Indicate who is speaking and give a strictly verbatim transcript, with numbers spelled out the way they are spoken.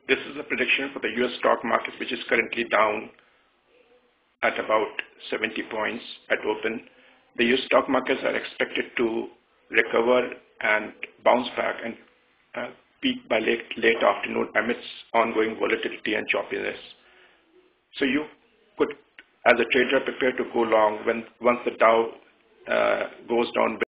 Speaker 1: This is a prediction for the U S stock market, which is currently down at about seventy points at open. The U S stock markets are expected to recover and bounce back and uh, peak by late, late afternoon amidst ongoing volatility and choppiness. So you could, as a trader, prepare to go long when once the Dow uh, goes down